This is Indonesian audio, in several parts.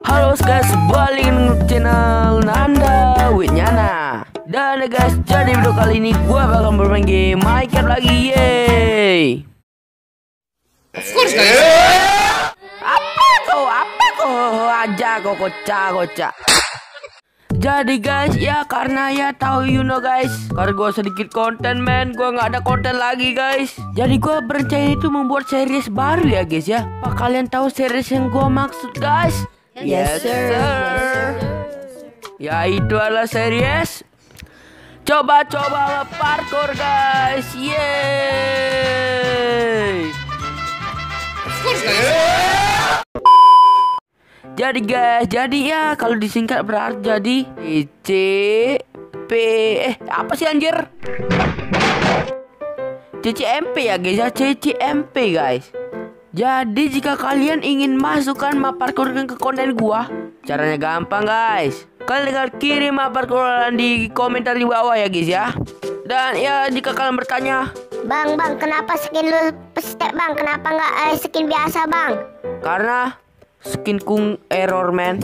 Halo guys, balik ke channel Nanda with Nyana. Dan guys, jadi video kali ini gua bakal bermain game Minecraft lagi, yeay. Of course guys. Apa kok aja kok kocak. Jadi guys, ya karena ya tahu guys, karena gue sedikit konten gue nggak ada konten lagi guys. Jadi gue berencana itu membuat series baru ya guys ya. Apa kalian tahu series yang gue maksud guys? Yes sir. Ya itu adalah series coba parkour guys, yeay. Of course guys. Jadi guys, ya kalau disingkat berarti jadi apa sih anjir? CCMP ya guys ya, CCMP guys. Jadi jika kalian ingin masukkan map parkour ke konten gua, caranya gampang guys. Kalian tinggal kirim map parkour di komentar di bawah ya guys ya. Dan ya jika kalian bertanya, Bang, kenapa skin lu step bang? Kenapa nggak skin biasa bang? karena skin kung error man.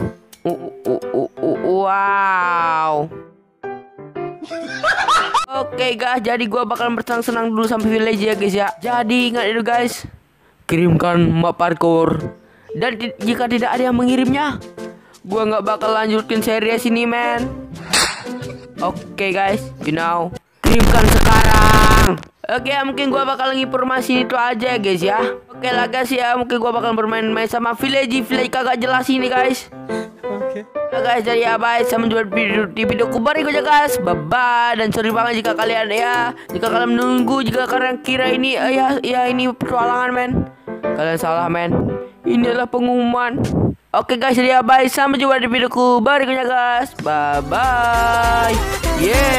Wow. Oke guys, jadi gua bakalan bersenang-senang dulu sampai village ya guys ya. Jadi ingat itu guys, kirimkan map parkour. Dan jika tidak ada yang mengirimnya, gua nggak bakal lanjutin series ini man. Oke guys, kirimkan sekarang. Oke, mungkin gua bakal informasi itu aja guys ya. Oke lah guys ya, mungkin gua bakal bermain-main sama village kagak jelas ini guys. Oke. Ya guys, jadi ya bye, sampai jumpa di videoku berikutnya guys. Bye bye, dan sorry banget jika kalian menunggu, jika kalian kira ini ini petualangan men. Kalian salah men. Ini adalah pengumuman. Oke guys, jadi ya bye, sampai jumpa di videoku berikutnya guys. Bye bye. Yeah.